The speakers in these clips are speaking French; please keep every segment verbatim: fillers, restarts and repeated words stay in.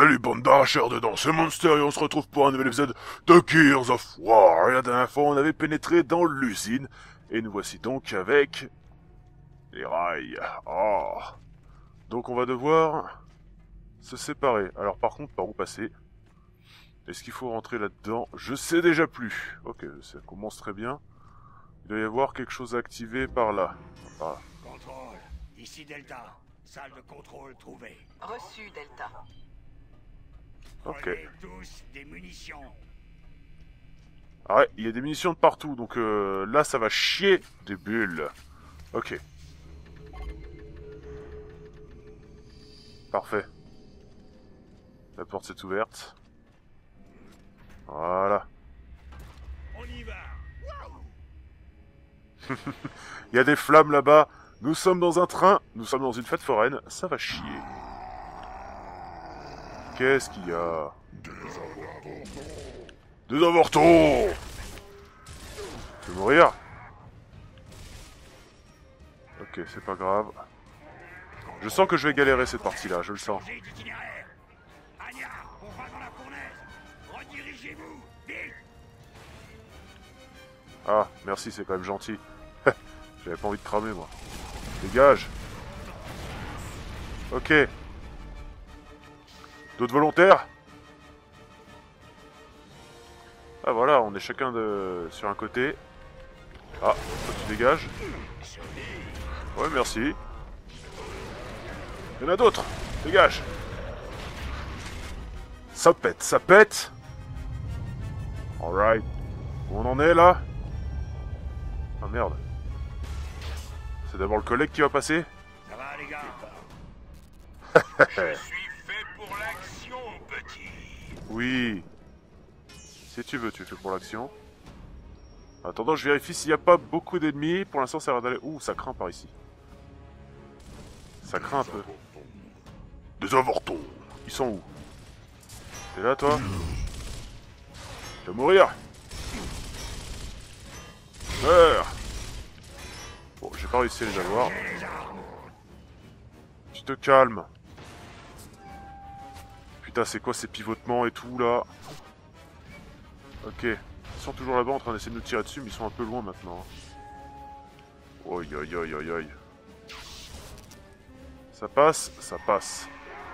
Salut bande d'arracheurs dedans, c'est Monster et on se retrouve pour un nouvel épisode de Gears of War. Et la dernière fois on avait pénétré dans l'usine, et nous voici donc avec les rails. Oh. Donc on va devoir se séparer. Alors par contre, par où passer? Est-ce qu'il faut rentrer là-dedans? Je sais déjà plus. Ok, ça commence très bien. Il doit y avoir quelque chose à activer par là. Par là. Contrôle, ici Delta. Salle de contrôle trouvée. Reçu, Delta. Ok. Prenez tous des munitions. Ah ouais, il y a des munitions de partout, donc euh, là ça va chier des bulles. Ok. Parfait. La porte s'est ouverte. Voilà. On y va. Il y a des flammes là-bas. Nous sommes dans un train. Nous sommes dans une fête foraine. Ça va chier. Qu'est-ce qu'il y a? Des avortons. Je vais mourir. Ok, c'est pas grave. Je sens que je vais galérer cette partie-là, je le sens. Changez d'itinéraire. Anya, on va dans la fournaise. Redirigez-vous, vite. Ah, merci, c'est quand même gentil. J'avais pas envie de cramer, moi. Dégage. Ok. D'autres volontaires? Ah voilà, on est chacun de... sur un côté. Ah, toi tu dégages. Ouais, merci. Il y en a d'autres. Dégage. Ça pète, ça pète. Alright. Où on en est là? Ah merde. C'est d'abord le collègue qui va passer? Ça va, les gars? Je suis fait pour l'action, petit. Oui. Si tu veux, tu fais pour l'action. Attendant, je vérifie s'il n'y a pas beaucoup d'ennemis. Pour l'instant, ça va d'aller... Ouh, ça craint par ici. Ça craint un peu. Des avortons. Ils sont où? T'es là, toi? Tu vas mourir. Meurs. Bon, j'ai pas réussi à les avoir. Tu te calmes. Putain, c'est quoi ces pivotements et tout, là? Ok. Ils sont toujours là-bas en train d'essayer de nous tirer dessus, mais ils sont un peu loin maintenant. Oi, oi, oi, oi, oi. Ça passe, ça passe.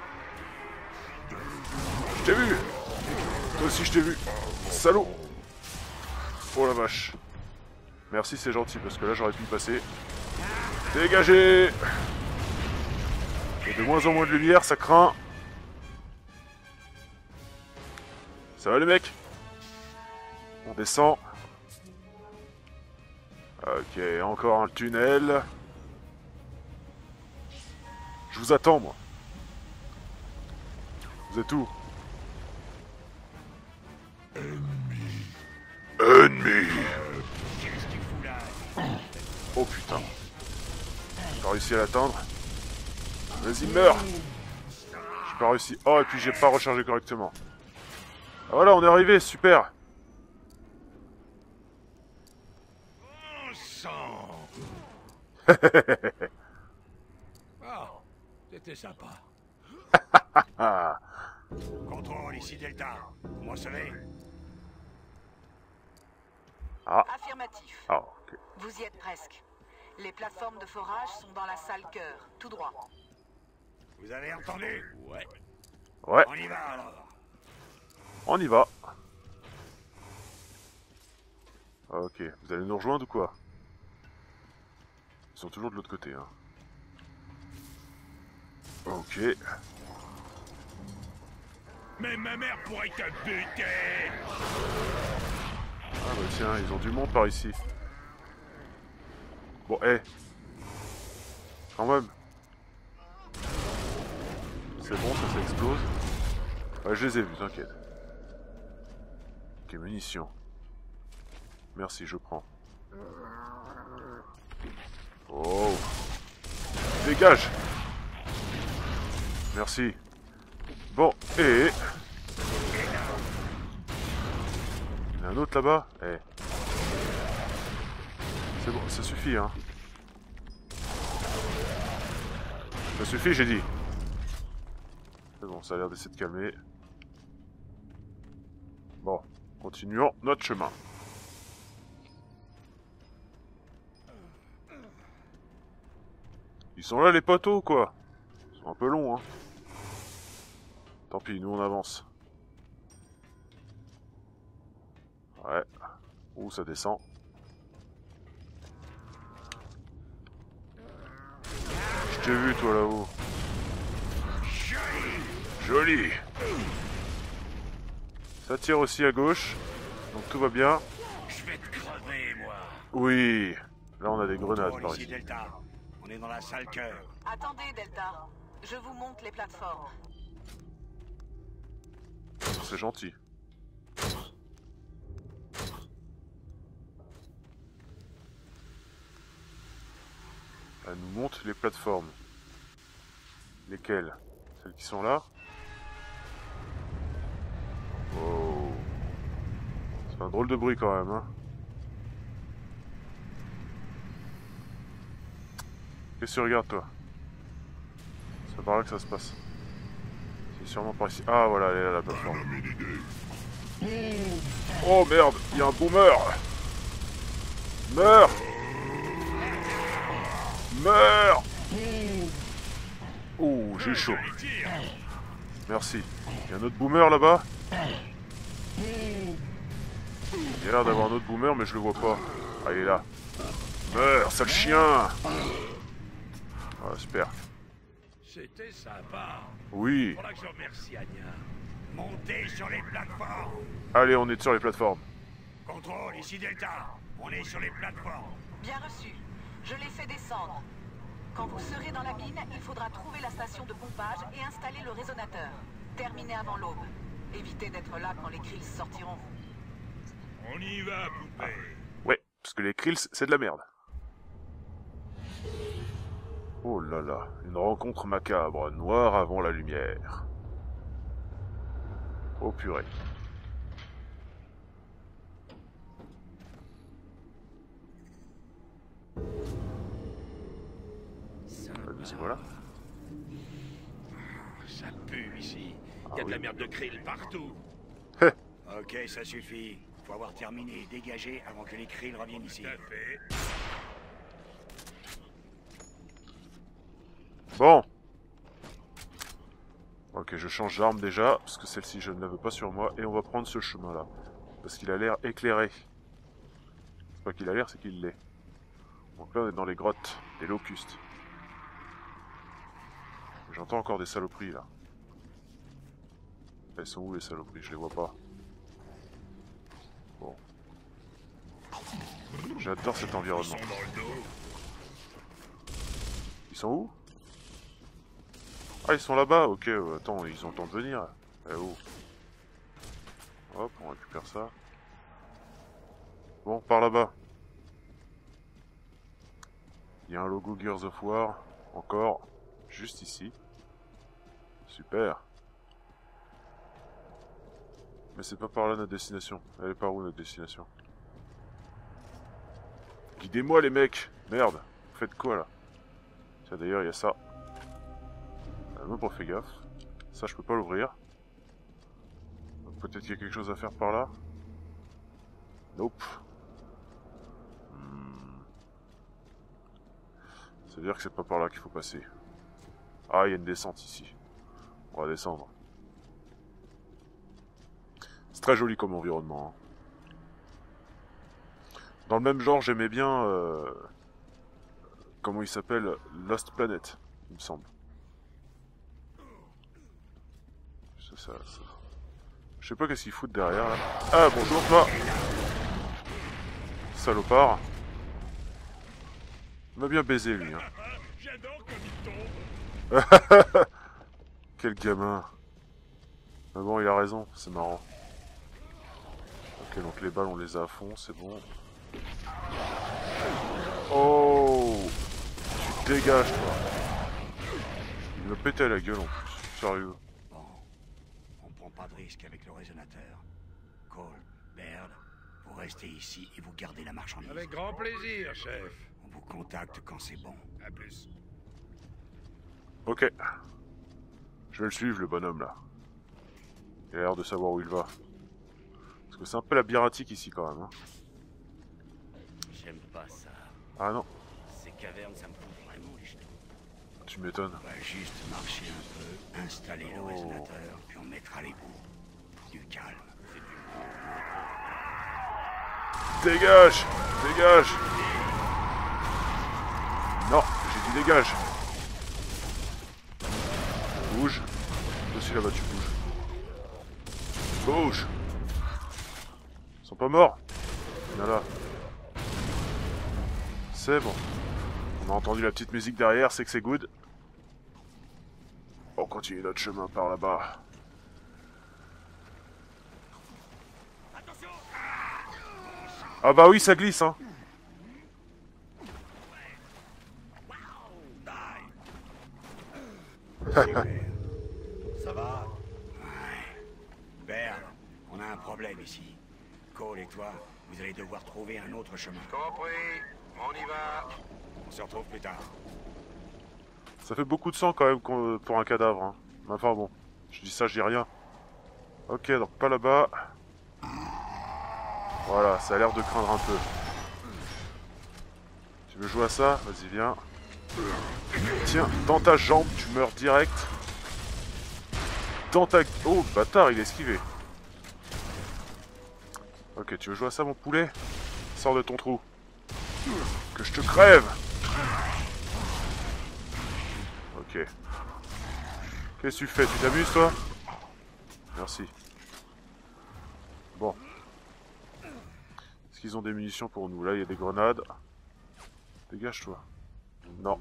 Je t'ai vu! Toi aussi, je t'ai vu. Salaud! Oh la vache. Merci, c'est gentil, parce que là, j'aurais pu y passer. Dégagez! Il y a de moins en moins de lumière, ça craint. Ça va, les mecs? On descend. Ok, encore un tunnel. Je vous attends, moi. Vous êtes où? Ennemi. Ennemi. Qu'est-ce qu'il fout là? Oh putain. J'ai pas réussi à l'atteindre. Vas-y, meurs. J'ai pas réussi. Oh, et puis j'ai pas rechargé correctement. Ah, voilà, on est arrivé, super. On sent. Oh, c'était sympa. Ah. Contrôle, ici Delta. Vous me recevez? Ah. Affirmatif. Ah, ok. Vous y êtes presque. Les plateformes de forage sont dans la salle cœur, tout droit. Vous avez entendu? Ouais. Ouais, On y va alors. on y va. Ok, vous allez nous rejoindre ou quoi? Ils sont toujours de l'autre côté, hein. Ok. Mais ma mère pourrait te buter. Ah bah tiens, ils ont du monde par ici. Bon, hé. Quand même. C'est bon, ça, ça explose. Ouais, je les ai vus, t'inquiète. Ok, munitions. Merci, je prends. Oh. Dégage. Merci. Bon, et... Il y en a un autre là-bas. Eh. C'est bon, ça suffit, hein. Ça suffit, j'ai dit. C'est bon, ça a l'air d'essayer de calmer. Bon, continuons notre chemin. Ils sont là les poteaux quoi. Ils sont un peu longs hein. Tant pis, nous on avance. Ouais. Ouh, ça descend. Je t'ai vu toi là-haut. Joli. Ça tire aussi à gauche. Donc tout va bien. Je vais te crever, moi. Oui. Là on a des grenades Contrôle par ici, ici. Delta. On est dans la salle cœur. Attendez, Delta. Je vous montre les plateformes. C'est gentil. Elle nous montre les plateformes. Lesquelles? Celles qui sont là? Oh. Ça fait un drôle de bruit quand même, hein. Qu'est-ce que tu regardes, toi? C'est par là que ça se passe. C'est sûrement par ici. Ah, voilà, elle est là, la plateforme. Oh merde, il y a un boomer. Meurs. Meurs. Oh, j'ai chaud. Merci. Il y a un autre boomer là-bas. Il y a l'air d'avoir un autre boomer, mais je le vois pas. Ah, il est là. Meurs, sale chien. Ah, super. C'était sympa. Oui. Faudra que je remercie Anya. Montez sur les plateformes. Allez, on est sur les plateformes. Contrôle, ici Delta. On est sur les plateformes. Bien reçu. Je les fais descendre. Quand vous serez dans la mine, il faudra trouver la station de pompage et installer le résonateur. Terminez avant l'aube. Évitez d'être là quand les Krills sortiront. On y va, poupée. Ouais, parce que les Krills, c'est de la merde. Oh là là, une rencontre macabre, noire avant la lumière. Oh purée. Vas-y, voilà. Ça pue ici. Ah Il y a de oui. la merde de krill partout. Hé. Ok, ça suffit. Faut avoir terminé et dégagé avant que les krills reviennent ici. Tout à fait. Bon. Ok, je change d'arme déjà, parce que celle-ci je ne la veux pas sur moi, et on va prendre ce chemin-là. Parce qu'il a l'air éclairé. C'est pas qu'il a l'air, c'est qu'il l'est. Donc là on est dans les grottes, des locustes. J'entends encore des saloperies là. Elles sont où les saloperies? Je les vois pas. Bon. J'adore cet environnement. Ils sont dans le dos. Ils sont où? Ah, ils sont là-bas, ok, euh, attends, ils ont le temps de venir. Eh oh. Hop, on récupère ça. Bon, par là-bas. Il y a un logo Gears of War, encore, juste ici. Super. Mais c'est pas par là notre destination. Elle est par où notre destination? Guidez-moi les mecs. Merde, vous faites quoi là? Tiens, d'ailleurs, il y a ça. Euh, même pas fait gaffe. Ça, je peux pas l'ouvrir. Peut-être qu'il y a quelque chose à faire par là. Nope. Hmm. Ça veut dire que c'est pas par là qu'il faut passer. Ah, il y a une descente ici. On va descendre. C'est très joli comme environnement. Hein. Dans le même genre, j'aimais bien... Euh... Comment il s'appelle? Lost Planet, il me semble. Ça, ça, ça. Je sais pas qu'est-ce qu'ils foutent derrière là. Ah bonjour toi. Salopard. Il m'a bien baisé lui. Hein. J'adore comme il tombe. Quel gamin. Mais bon il a raison, c'est marrant. Ok donc les balles on les a à fond, c'est bon. Oh. Tu te dégages toi. Il me pétait la gueule en plus, sérieux. On prend pas de risque avec le résonateur. Cole, Baird, vous restez ici et vous gardez la marchandise. Avec grand plaisir, chef. On vous contacte quand c'est bon. À plus. Ok. Je vais le suivre, le bonhomme, là. Il a l'air de savoir où il va. Parce que c'est un peu labyrinthique ici, quand même. Hein. J'aime pas ça. Ah non, Ces cavernes, ça me fout vraiment les jetons. tu m'étonnes. On va juste marcher un peu, installer le Oh. résonateur, puis on mettra les bouts. Du calme, c'est du Dégage! Dégage! Non, j'ai dit dégage! Bouge. Toi aussi là-bas, tu bouges. Bouge! Ils sont pas morts? Viens là. C'est bon. On a entendu la petite musique derrière, c'est que c'est good. On continue notre chemin par là-bas. Ah bah oui, ça glisse, hein. Super. Ça va? Ouais. Berne, on a un problème ici. Cole et toi, vous allez devoir trouver un autre chemin. Compris, on y va. On se retrouve plus tard. Ça fait beaucoup de sang quand même qu'on- pour un cadavre. Hein. Enfin bon, je dis ça, je dis rien. Ok, donc pas là-bas. Voilà, ça a l'air de craindre un peu. Tu veux jouer à ça? Vas-y, viens. Tiens, dans ta jambe, tu meurs direct. Dans ta... Oh, bâtard, il est esquivé. Ok, tu veux jouer à ça, mon poulet? Sors de ton trou. Que je te crève! Ok. Qu'est-ce que tu fais? Tu t'amuses, toi? Merci. Bon. Est-ce qu'ils ont des munitions pour nous? Là, il y a des grenades. Dégage-toi. Non.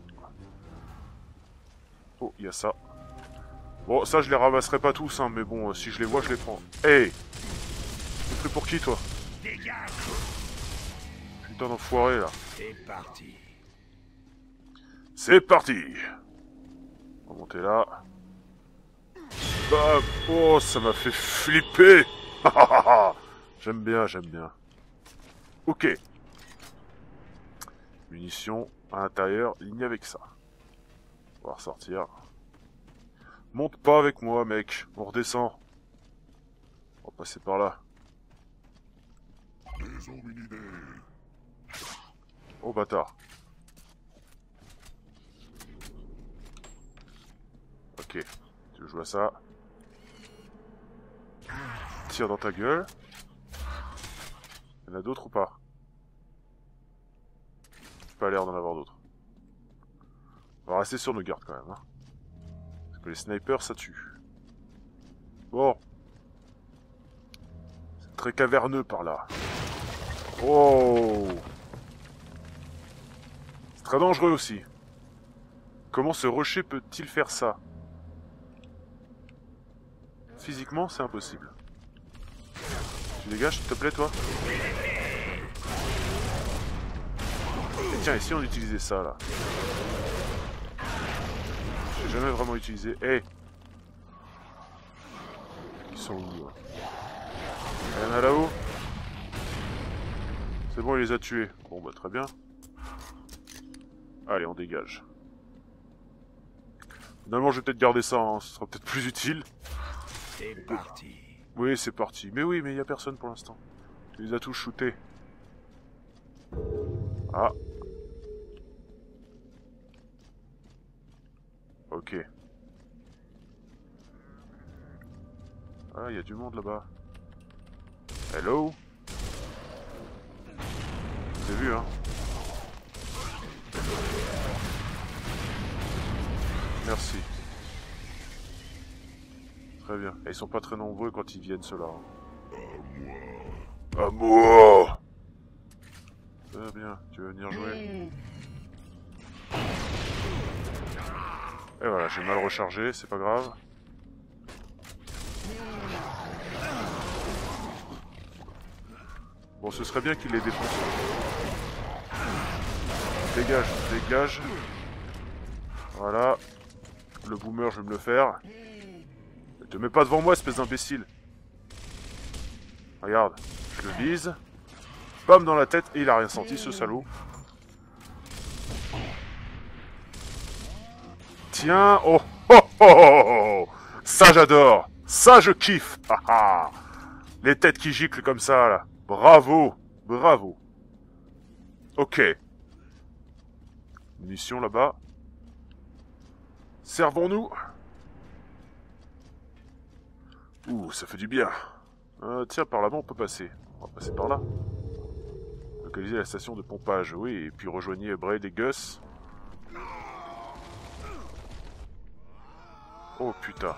Oh, il y a ça. Bon, ça, je les ramasserai pas tous, hein, mais bon, si je les vois, je les prends. Hey! Tu pris pour qui, toi? Dégage! Putain d'enfoiré, là. C'est parti. C'est parti! On va monter là. Bam! Oh, ça m'a fait flipper! J'aime bien, j'aime bien. Ok. Munitions à l'intérieur, ligne avec ça. On va ressortir. Monte pas avec moi, mec. On redescend. On va passer par là. Oh, bâtard. Ok. Tu veux jouer à ça? Tire dans ta gueule. Il y en a d'autres ou pas? Pas l'air d'en avoir d'autres. On va rester sur nos gardes quand même. Hein. Parce que les snipers, ça tue. Bon. C'est très caverneux par là. Oh! C'est très dangereux aussi. Comment ce rocher peut-il faire ça? Physiquement, c'est impossible. Tu dégages, s'il te plaît, toi? Et tiens, et si on utilisait ça, là? J'ai jamais vraiment utilisé... Hé hey. Ils sont où, là? Il y en a là-haut? C'est bon, il les a tués. Bon, bah, très bien. Allez, on dégage. Finalement, je vais peut-être garder ça, hein. Ce sera peut-être plus utile. C'est parti. Oui, c'est parti. Mais oui, mais il n'y a personne pour l'instant. Tu les as tous shootés. Ah. Ok. Ah, il y a du monde là-bas. Hello? Vous avez vu, hein? Merci. Très bien. Et ils sont pas très nombreux quand ils viennent, ceux-là. À moi. À moi. Très bien. Tu veux venir jouer? Et voilà, j'ai mal rechargé, c'est pas grave. Bon, ce serait bien qu'il les défonce. Dégage, dégage. Voilà. Le boomer, je vais me le faire. Ne te mets pas devant moi, espèce d'imbécile. Regarde, je le vise. Bam dans la tête, et il a rien senti, ce salaud. Tiens, oh, oh, oh, oh, oh. Ça j'adore. Ça je kiffe. Haha. Les têtes qui giclent comme ça, là. Bravo. Bravo. Ok. Munitions là-bas. Servons-nous. Ouh, ça fait du bien. Euh, tiens, par là-bas, on peut passer. On va passer par là. Localiser la station de pompage, oui. Et puis rejoignez Braid et Gus. Oh, putain.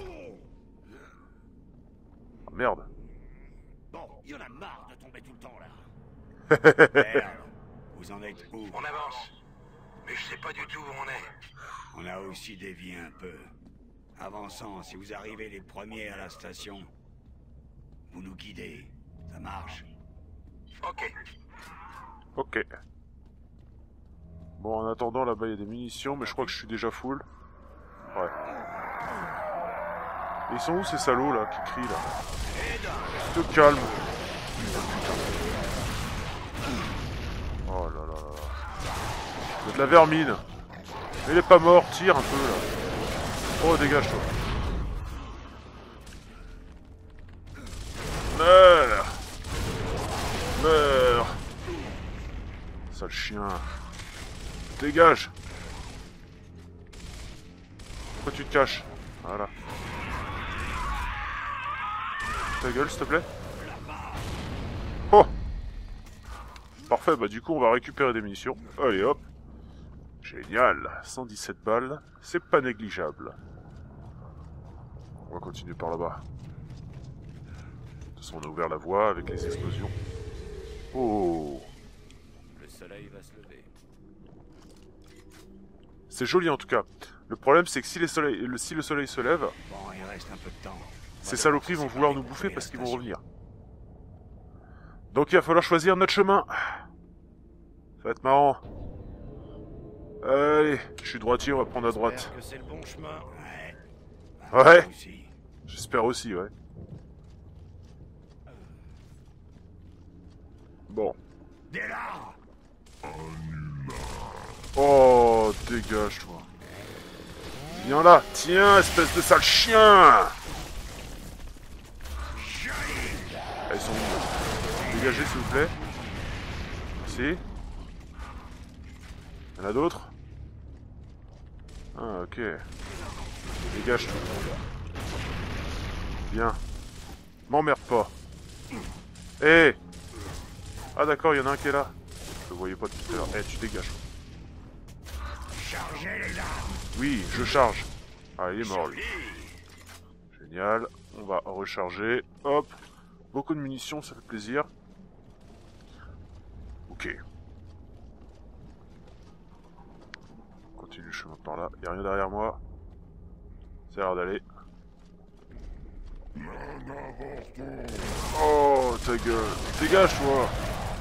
Ah, merde. Bon, il y en a marre de tomber tout le temps, là. Merde. Vous en êtes où? On avance. Mais je sais pas du tout où on est. On a aussi dévié un peu. Avançant, si vous arrivez les premiers à la station, vous nous guidez. Ça marche. Ok. Ok. Bon, en attendant, là-bas, il y a des munitions, mais je crois que je suis déjà full. Ouais. Et ils sont où ces salauds, là, qui crient, là? Tu te calmes. Oh là là là. C'est de la vermine. Mais il est pas mort, tire un peu, là. Oh, dégage, toi. Meurs. Meurs. Sale chien. Dégage. Pourquoi tu te caches? Voilà. Ta gueule, s'il te plaît. Oh. Parfait, bah du coup on va récupérer des munitions. Allez hop. Génial. cent dix-sept balles. C'est pas négligeable. On va continuer par là-bas. De toute façon on a ouvert la voie avec les explosions. Oh. Le soleil va se lever. C'est joli en tout cas. Le problème c'est que si, les soleils, le, si le soleil se lève, Bon, il reste un peu de temps. ces saloperies vont vouloir nous bouffer parce qu'ils vont revenir. Donc il va falloir choisir notre chemin. Ça va être marrant. Allez, je suis droitier, on va prendre à droite. J'espère que c'est le bon chemin. Ouais. Ouais. Moi aussi. J'espère aussi, ouais. Bon. Dès là. Oh, dégage toi. Viens là, tiens, espèce de sale chien. Ah, ils sont où? Dégagez s'il vous plaît. Merci. Il y en a d'autres? Ah, ok. Dégage tout. Bien. M'emmerde pas. Hé. Ah d'accord, il y en a un qui est là. Je le voyais pas tout à l'heure. Eh, tu dégages. Chargez les armes. Oui, je charge. Ah, il est mort lui. Génial. On va recharger. Hop. Beaucoup de munitions, ça fait plaisir. Ok. On continue le chemin par là. Il n'y a rien derrière moi. Ça a l'air d'aller. Oh, ta gueule. Dégage, toi.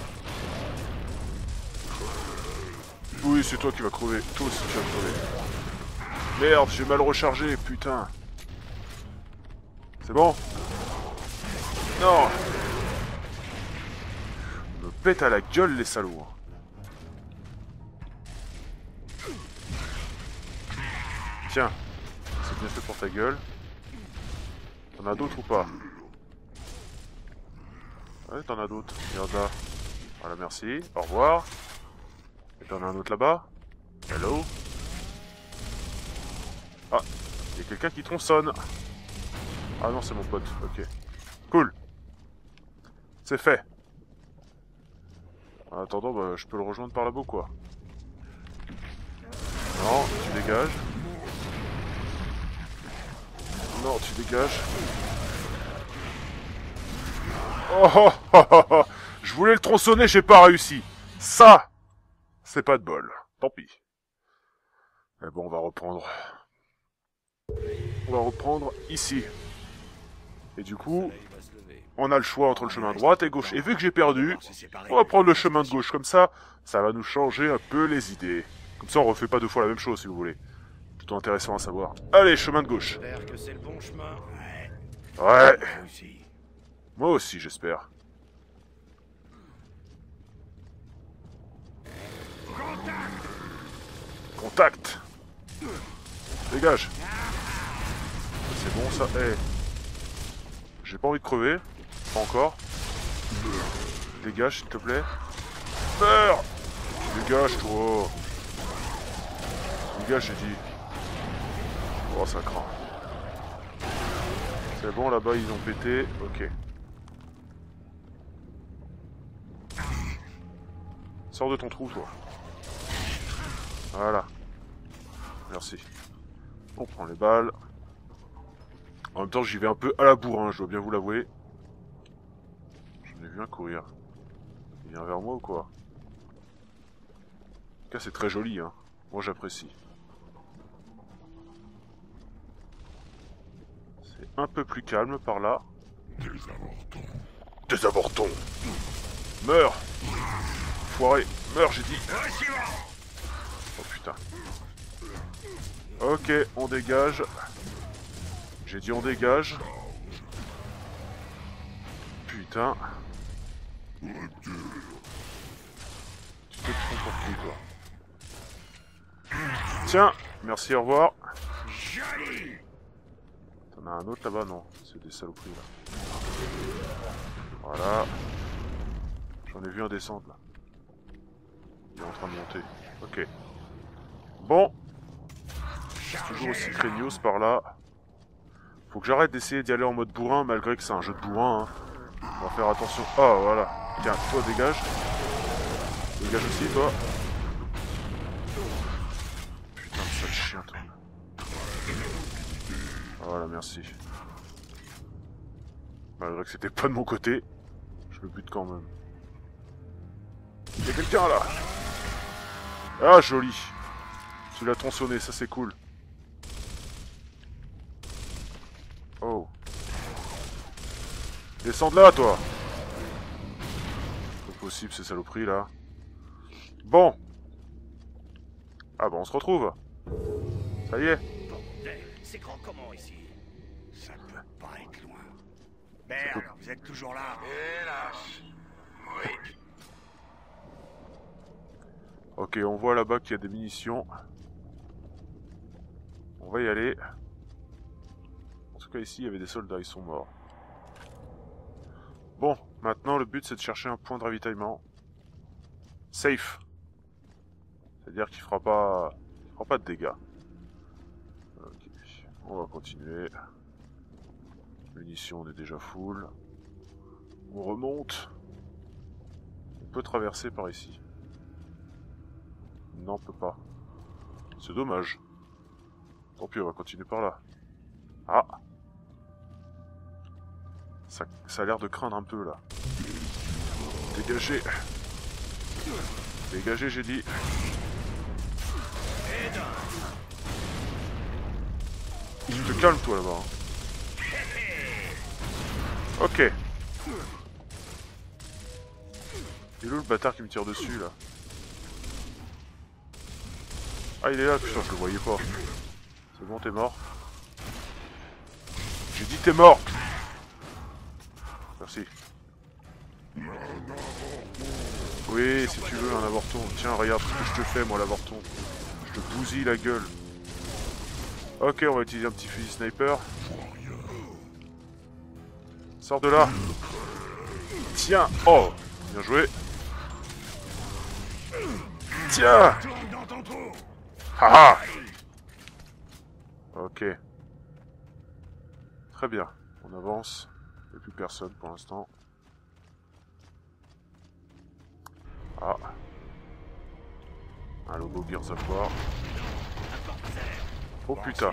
Oui, c'est toi qui vas crever. Toi aussi, tu vas crever. Merde, j'ai mal rechargé, putain. C'est bon? Non. Ils me pètent à la gueule, les salauds. Tiens. C'est bien fait pour ta gueule. T'en as d'autres ou pas? Ouais, t'en as d'autres. Regarde là. Voilà, merci. Au revoir. Et t'en as un autre là-bas. Hello. Ah, il y a quelqu'un qui tronçonne. Ah non, c'est mon pote. Ok. Cool. C'est fait. En attendant, bah, je peux le rejoindre par là-bas, quoi. Non, tu dégages. Non, tu dégages. Oh, oh, oh, oh, oh. Je voulais le tronçonner, j'ai pas réussi. Ça, c'est pas de bol. Tant pis. Mais bon, on va reprendre. On va reprendre ici. Et du coup, on a le choix entre le chemin droite et gauche. Et vu que j'ai perdu, on va prendre le chemin de gauche. Comme ça, ça va nous changer un peu les idées. Comme ça, on refait pas deux fois la même chose, si vous voulez. Plutôt intéressant à savoir. Allez, chemin de gauche. J'espère que c'est le bon chemin. Ouais. Ouais. Moi aussi. Moi aussi, j'espère. Contact. Dégage. c'est bon ça. Eh. J'ai pas envie de crever. Pas encore. Dégage s'il te plaît. Meurs. Dégage toi. Dégage j'ai dit. Oh ça craint. C'est bon là-bas ils ont pété. Ok. Sors de ton trou toi. Voilà. Merci. On prend les balles. En même temps j'y vais un peu à la bourre, hein, je dois bien vous l'avouer. J'en ai vu un courir. Il vient vers moi ou quoi? En tout cas c'est très joli, hein. Moi j'apprécie. C'est un peu plus calme par là. Des avortons. Des avortons. Meurs. Foiré. Meurs j'ai dit. Oh putain. Ok, on dégage. J'ai dit on dégage. Putain. Tu te prends pour qui toi? Tiens, merci, au revoir. T'en as un autre là-bas? Non, c'est des saloperies là. Voilà. J'en ai vu un descendre là. Il est en train de monter. Ok. Bon. C'est toujours aussi craignos par là. Faut que j'arrête d'essayer d'y aller en mode bourrin, malgré que c'est un jeu de bourrin. Hein. On va faire attention. Oh, voilà. Tiens, toi, dégage. Dégage aussi, toi. Putain de sale chien, toi. Voilà, merci. Malgré que c'était pas de mon côté, je le bute quand même. Il y a quelqu'un, là. Ah, joli. Tu l'as tronçonné, ça c'est cool. Oh. Descends de là, toi. Pas possible, ces saloperies, là. Bon. Ah bon, on se retrouve. Ça y est. C'est grand comment ici? Ça peut pas être loin. Merde, vous êtes toujours là? Hélas. Oui. Ok, on voit là-bas qu'il y a des munitions. On va y aller. En tout cas, ici, il y avait des soldats, ils sont morts. Bon, maintenant, le but, c'est de chercher un point de ravitaillement. Safe. C'est-à-dire qu'il fera pas... il fera pas de dégâts. Ok, on va continuer. Munitions, on est déjà full. On remonte. On peut traverser par ici. Non, on peut pas. C'est dommage. Tant pis, on va continuer par là. Ah! Ça, ça a l'air de craindre un peu, là. Dégagez! Dégagez, j'ai dit. Tu te calmes, toi, là-bas. Hein. Ok. Il est où le bâtard qui me tire dessus, là? Ah, il est là, putain, je le voyais pas. C'est bon, t'es mort. J'ai dit t'es mort. Merci. Oui, si tu veux, un avorton. Tiens, regarde ce que je te fais, moi, l'avorton. Je te bousille la gueule. Ok, on va utiliser un petit fusil sniper. Sors de là. Tiens. Oh, bien joué. Tiens. Haha. Ok. Très bien. On avance. Il n'y a plus personne pour l'instant. Ah. Un logo Gears of War. Oh putain.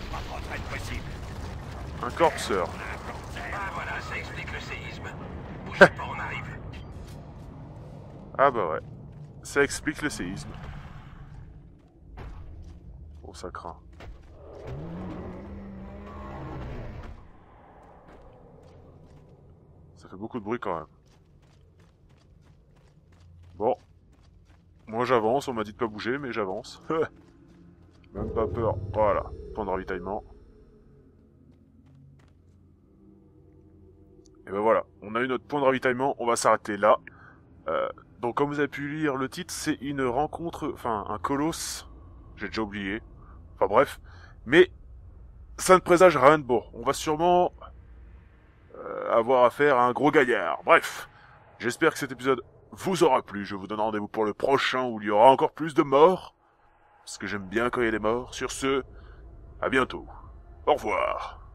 Un corpseur. Ah voilà, ça explique le séisme. Bougez pas, on arrive. Ah bah ouais. Ça explique le séisme. Oh, ça craint. Ça fait beaucoup de bruit quand même. Bon. Moi j'avance, on m'a dit de pas bouger, mais j'avance. Même pas peur. Voilà. Point de ravitaillement. Et ben voilà. On a eu notre point de ravitaillement. On va s'arrêter là. Euh, donc comme vous avez pu lire le titre, c'est une rencontre... Enfin, un colosse. J'ai déjà oublié. Enfin bref. Mais... ça ne présage rien de bon. On va sûrement euh, avoir affaire à un gros gaillard. Bref, j'espère que cet épisode vous aura plu. Je vous donne rendez-vous pour le prochain où il y aura encore plus de morts. Parce que j'aime bien quand il y a des morts. Sur ce, à bientôt. Au revoir.